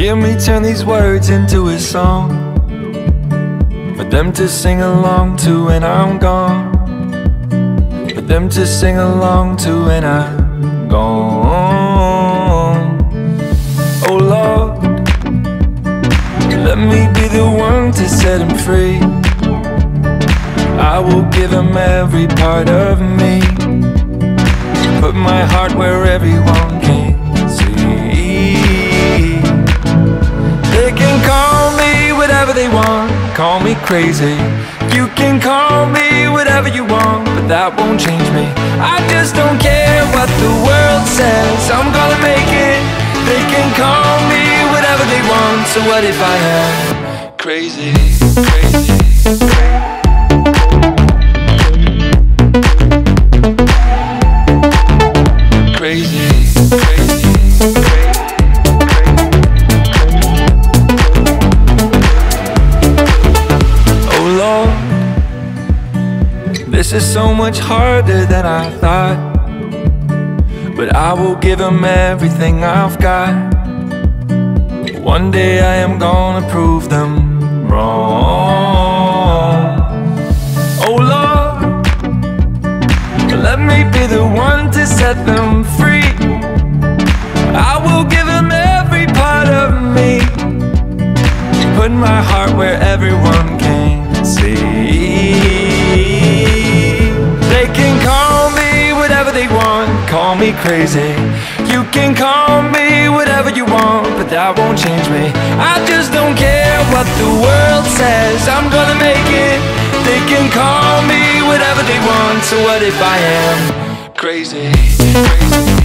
Hear me turn these words into a song for them to sing along to when I'm gone, for them to sing along to when I'm gone. Oh Lord, let me be the one to set him free. I will give him every part of me, put my heart where everyone can see. They can call me whatever they want, call me crazy. You can call me whatever you want, but that won't change me. I just don't care what the world says, I'm gonna make it. They can call me whatever they want, so what if I am crazy, crazy, crazy? Crazy, crazy, crazy. Oh Lord, this is so much harder than I thought, but I will give him everything I've got. One day I am gonna prove them wrong. Oh Lord, let me be the one to set them free. I will give them every part of me, put my heart where everyone can see. They can call me whatever they want, call me crazy. You can call me whatever you want, but that won't change me. I just don't care what the world says, I'm gonna make it. They can call me whatever they want, so what if I am crazy, crazy?